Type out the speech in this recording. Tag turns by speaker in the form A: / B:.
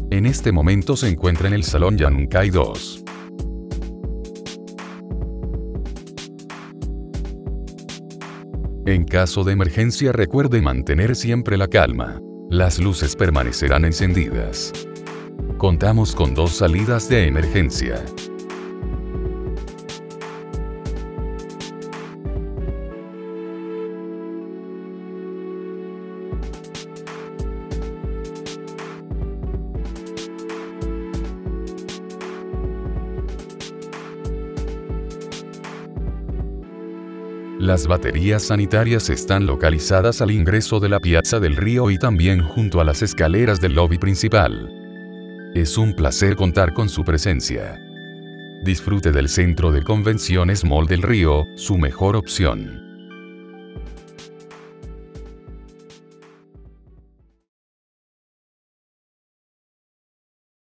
A: En este momento se encuentra en el Salón Yankai 2. En caso de emergencia recuerde mantener siempre la calma. Las luces permanecerán encendidas. Contamos con 2 salidas de emergencia. Las baterías sanitarias están localizadas al ingreso de la Piazza del Río y también junto a las escaleras del lobby principal. Es un placer contar con su presencia. Disfrute del Centro de Convenciones Mall del Río, su mejor opción.